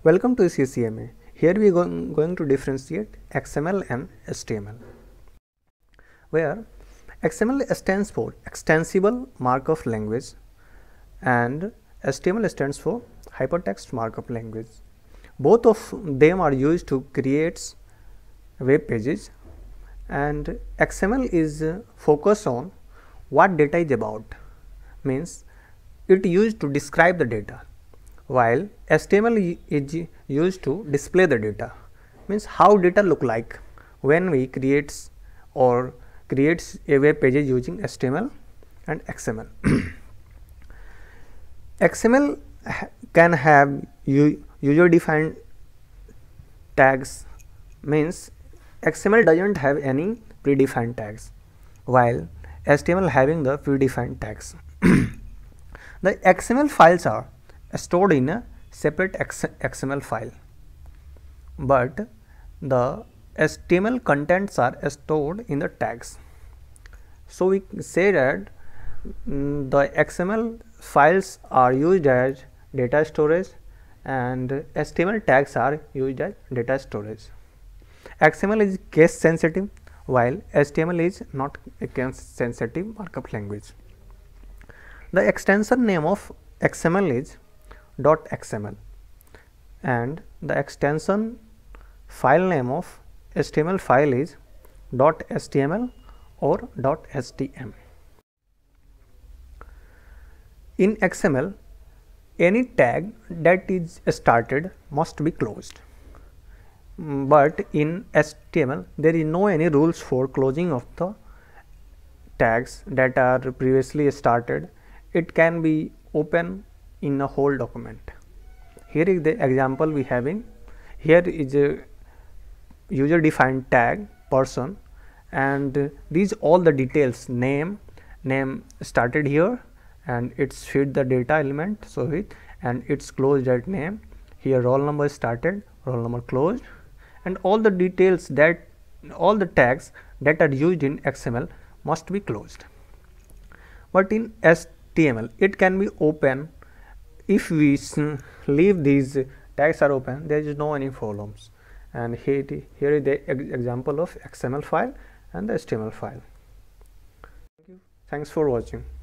Welcome to CCMA. Here we are going to differentiate XML and HTML, where XML stands for Extensible Markup Language and HTML stands for Hypertext Markup Language. Both of them are used to create web pages, and XML is focused on what data is about, means it used to describe the data, while HTML is used to display the data, means how data look like when we creates a web pages using HTML and XML. XML can have user defined tags, means XML doesn't have any predefined tags, while HTML having the predefined tags. The XML files are stored in a separate XML file, but the HTML contents are stored in the tags. So we say that the XML files are used as data storage and HTML tags are used as data storage. XML is case sensitive, while HTML is not a case sensitive markup language. The extension name of XML is .xml and the extension file name of HTML file is .html or .htm. In XML, any tag that is started must be closed, but in HTML there is no any rules for closing of the tags that are previously started. It can be open in a whole document. Here is the example we have in. Here is a user defined tag person, and these all the details, name started here, and it's fit the data element, so it and it's closed at name. Here roll number started, roll number closed, and all the details, that all the tags that are used in XML must be closed. But in HTML it can be open. If we leave these tags are open, there is no any problems. And here is the example of XML file and the HTML file. Thanks for watching.